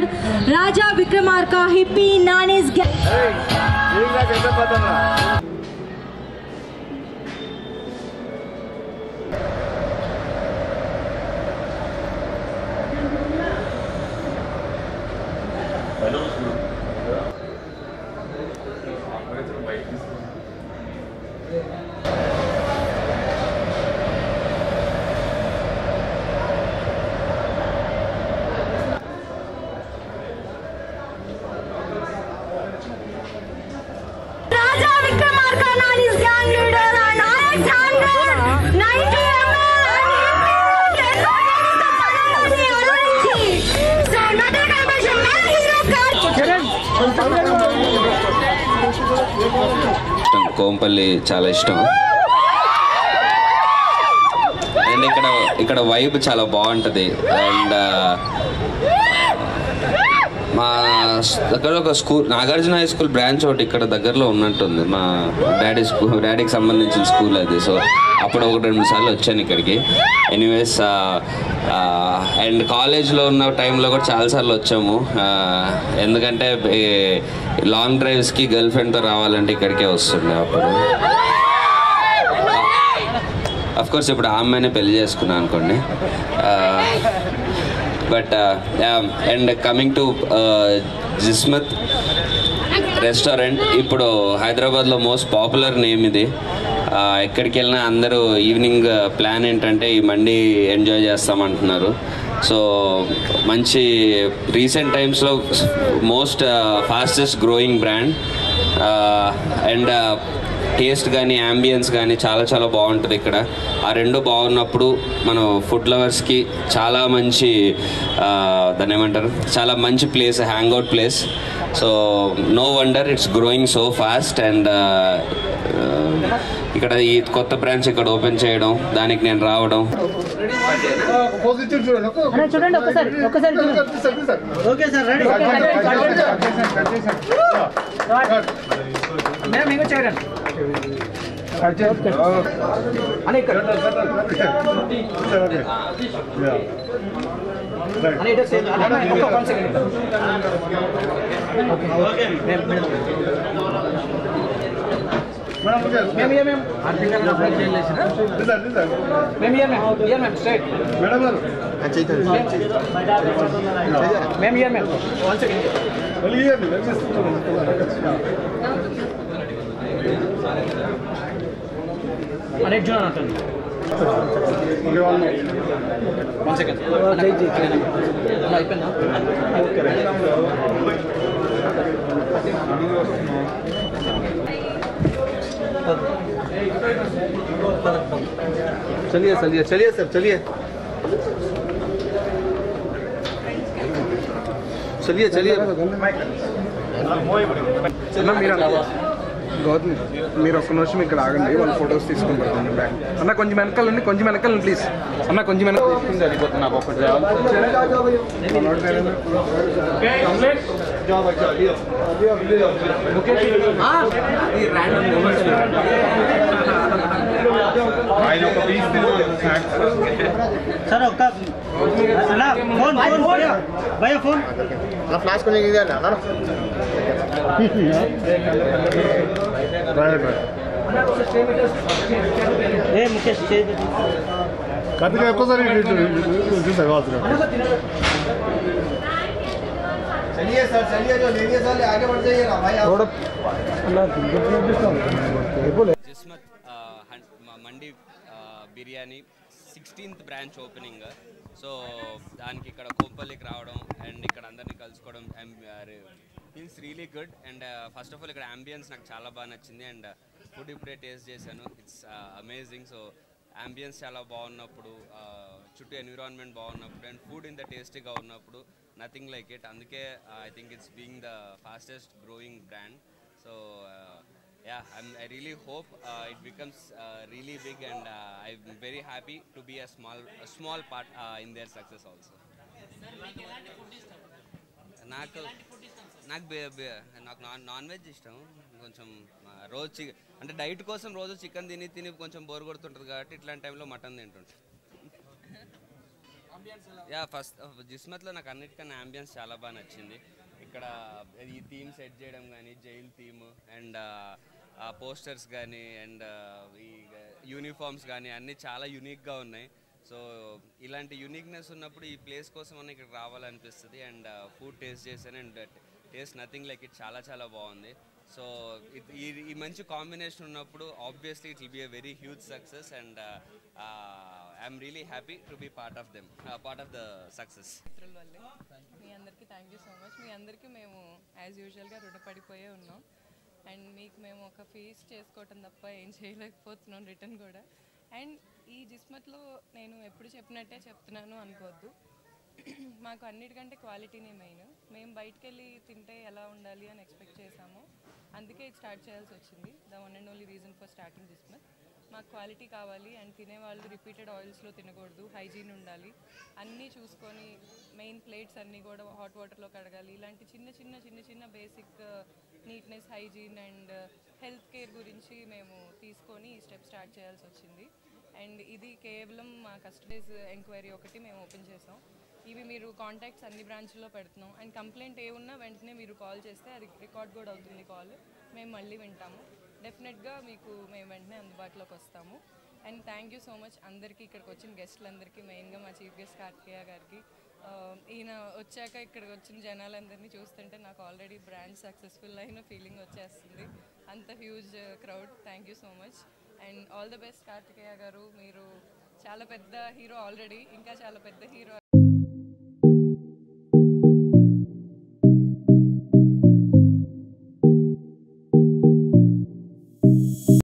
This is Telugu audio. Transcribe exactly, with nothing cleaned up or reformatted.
Standard, Raja Vikramarka, Hippie, Nani's gang. Kompally చాలా ఇష్టం అండ్ ఇక్కడ ఇక్కడ వైబ్ చాలా బాగుంటుంది అండ్ మా దగ్గర ఒక school Nagarjuna high school branch ఒకటి ఇక్కడ దగ్గరలో ఉన్నట్టుంది మా డాడీ స్కూల్ డాడీకి సంబంధించిన స్కూల్ అది సో అప్పుడు ఒకటి రెండు సార్లు వచ్చాను ఇక్కడికి ఎనీవేస్ అండ్ కాలేజ్లో ఉన్న టైంలో కూడా చాలాసార్లు వచ్చాము ఎందుకంటే లాంగ్ డ్రైవ్స్కి గర్ల్ ఫ్రెండ్తో రావాలంటే ఇక్కడికే వస్తుండే అప్పుడు అఫ్కోర్స్ ఇప్పుడు ఆ అమ్మాయినే పెళ్లి చేసుకున్నాను అనుకోండి but and coming to Jismat restaurant ఇప్పుడు హైదరాబాద్లో మోస్ట్ పాపులర్ నేమ్ ఇది ఎక్కడికి వెళ్ళినా అందరూ ఈవినింగ్ ప్లాన్ ఏంటంటే ఈ మండి ఎంజాయ్ చేస్తామంటున్నారు సో మంచి రీసెంట్ టైమ్స్లో most fastest growing brand and taste కానీ యాంబియన్స్ కానీ చాలా చాలా బాగుంటుంది ఇక్కడ ఆ రెండు బాగున్నప్పుడు మనం ఫుడ్ లవర్స్కి చాలా మంచి దాన్ని ఏమంటారు చాలా మంచి place hangout place so no wonder it's growing so fast and ఇక్కడ ఈ కొత్త బ్రాంచ్ ఇక్కడ ఓపెన్ చేయడం దానికి నేను రావడం Ma'am, yeah, ma'am. Article of regulation. This sir, this sir. Ma'am, yeah, ma'am. Yeah, ma'am. Straight. Madam, अच्छा इधर. Ma'am, yeah, ma'am. One second. Only here, let's just. अनेक जो आता है. One second. जय जय जय. नहीं पे ना. चलिए चलिए चलिए सर चलिए चलिए चलिए గౌతమ్ మీరు ఒక్క నిమిషం ఇక్కడ ఆగండి వాళ్ళ ఫొటోస్ తీసుకొని పడుతుంది బ్యాగ్ అన్న కొంచెం వెనకాలండి కొంచెం వెనకాలండి ప్లీజ్ అన్న కొంచెం వెనక తీసుకుంది వెళ్ళిపోతుంది నాకు ఒకటి సార్ ఒక్క ఫోన్ భయ ఫోన్ ఫ్లాష్ కొని ఏ ముఖేష్ కార్తికేయ ఒక్కసారి चलिए सर चलिए जो लेडीज वाले आगे बढ़ जाइए ना भाई थोड़ा Jismat mandi biryani sixteenth branch opening so దానికి ఇక్కడ కోంపల్లికి రావడం అండ్ ఇక్కడ అందరినీ కలుసుకోవడం feels really good and first of all ఇక్కడ అంబియన్స్ నాకు చాలా బాగా నచ్చింది అండ్ ఫుడ్ ఇప్పుడే టేస్ట్ చేశాను ఇట్స్ అమేజింగ్ సో అంబియన్స్ చాలా బాగున్నప్పుడు చుట్టూ ఎన్విరాన్మెంట్ బాగున్నప్పుడు అండ్ ఫుడ్ ఇంత టేస్టీగా ఉన్నప్పుడు నథింగ్ లైక్ ఇట్ అందుకే I think it's being the fastest growing brand so yeah I'm, I really hope uh, it becomes uh, really big and uh, I'm very happy to be a small a small part uh, in their success also నాకు నాకు నాకు నాన్ నాన్ వెజ్ ఇష్టం కొంచెం రోజు అంటే డైట్ కోసం రోజు చికెన్ తిని తిని కొంచెం బోర్ కొడుతుంటుంది కాబట్టి ఇట్లాంటి టైంలో మటన్ తింటుంటాను యా ఫస్ట్ జిస్మత్లో నాకు అన్నిటికన్నా అంబియన్స్ చాలా బాగా నచ్చింది. ఇక్కడ ఈ థీమ్ సెట్ చేయడం కానీ జైల్ థీమ్ అండ్ ఆ పోస్టర్స్ కానీ అండ్ ఈ యూనిఫామ్స్ కానీ అన్నీ చాలా యూనిక్గా ఉన్నాయి. సో ఇలాంటి యూనిక్నెస్ ఉన్నప్పుడు ఈ ప్లేస్ కోసం అన్న ఇక్కడ రావాలనిపిస్తుంది. అండ్ ఫుడ్ టేస్ట్ చేశాను and taste nothing like it, చాలా చాలా బాగుంది. సో ఈ ఈ మంచి కాంబినేషన్ ఉన్నప్పుడు obviously it will be a very huge success and I'm really happy to be part of them, part of the success. మిత్రుల వల్లే మీ అందరికీ థ్యాంక్ యూ సో మచ్. మీ అందరికీ మేము యాజ్ యూజువల్గా రుణపడిపోయే ఉన్నాం. అండ్ మీకు మేము ఒక ఫీస్ చేసుకోవటం తప్ప ఏం చేయలేకపోతున్నాం రిటర్న్ కూడా. అండ్ ఈ జిస్మత్లో నేను ఎప్పుడు చెప్పినట్టే చెప్తున్నాను అనుకోవద్దు, మాకు అన్నిటికంటే క్వాలిటీనే మెయిన్. మేము బయటకు వెళ్ళి తింటే ఎలా ఉండాలి అని ఎక్స్పెక్ట్ చేసాము, అందుకే ఇది స్టార్ట్ చేయాల్సి వచ్చింది. The one and only reason for starting Jismat. మాకు క్వాలిటీ కావాలి అండ్ తినేవాళ్ళు రిపీటెడ్ ఆయిల్స్లో తినకూడదు, హైజీన్ ఉండాలి, అన్నీ చూసుకొని మెయిన్ ప్లేట్స్ అన్నీ కూడా హాట్ వాటర్లో కడగాలి. ఇలాంటి చిన్న చిన్న చిన్న చిన్న basic neatness, hygiene and health care గురించి మేము తీసుకొని ఈ స్టెప్ స్టార్ట్ చేయాల్సి వచ్చింది. అండ్ ఇది కేవలం మా కస్టమర్స్ ఎంక్వైరీ ఒకటి మేము ఓపెన్ చేసాం. ఇవి మీరు కాంటాక్ట్స్ అన్ని బ్రాంచ్లో పెడుతున్నాం. అండ్ కంప్లైంట్ ఏ ఉన్నా వెంటనే మీరు కాల్ చేస్తే అది రికార్డ్ కూడా అవుతుంది కాల్, మేము మళ్ళీ వింటాము. డెఫినెట్గా మీకు మేము వెంటనే అందుబాటులోకి వస్తాము. And thank you so much అందరికీ, ఇక్కడికి వచ్చిన గెస్టులందరికీ, మెయిన్గా మా చీఫ్ గెస్ట్ కార్తికేయ గారికి. ఈయన వచ్చాక ఇక్కడికి వచ్చిన జనాలందరినీ చూస్తుంటే నాకు ఆల్రెడీ బ్రాండ్ సక్సెస్ఫుల్ అయిన ఫీలింగ్ వచ్చేస్తుంది, అంత huge crowd. Thank you so much and all the best Karthikeya garu. మీరు చాలా పెద్ద హీరో ఆల్రెడీ, ఇంకా చాలా పెద్ద హీరో